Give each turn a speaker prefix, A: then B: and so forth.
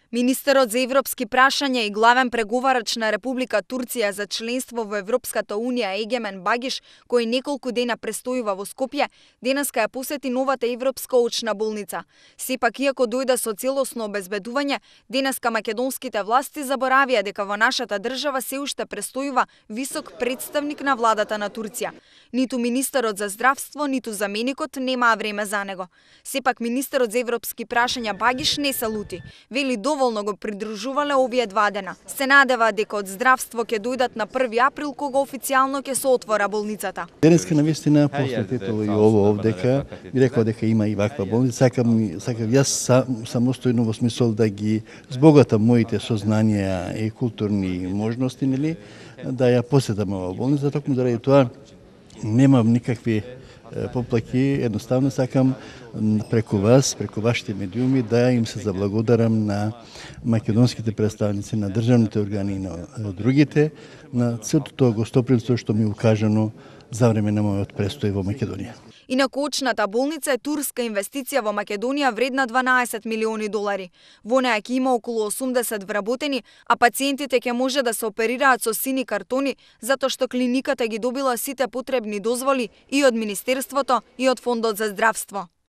A: Министерот за европски прашања и главен преговарач на Република Турција за членство во Европската унија Егемен Багиш, кој неколку дена престојува во Скопје, денеска ја посети новата европска очна болница. Сепак, иако дојде со целосно обезбедување, денеска македонските власти заборавија дека во нашата држава се уште престојува висок представник на владата на Турција. Ниту министерот за здравство, ниту заменикот немаа време за него. Сепак, министерот за европски прашања Багиш не се лути. Вели доволно го придружувале овие 2 дена. Се надева дека од здравство ќе дојдат на 1 април кога официјално ќе се отвора болницата.
B: Денеска навистина посветител и ово овдека би рекол дека има и ваква болница. Сакам јас самостојно во смисол да ги збогатам моите сознанија и културни можности, нели, да ја посетам ова болница, токму заради тоа немам никакви поплаки, едноставно сакам преку вас, преку вашите медиуми да им се заблагодарам на македонските представници, на државните органи и на другите, на целото тоа гостопримство што ми е укажано за време на мојот престој во Македонија.
A: Инаку очната болница е турска инвестиција во Македонија вредна 12 милиони долари. Во неја ќе има околу 80 вработени, а пациентите ќе може да се оперираат со сини картони, затоа што клиниката ги добила сите потребни дозволи и од Министерството и од Фондот за здравство.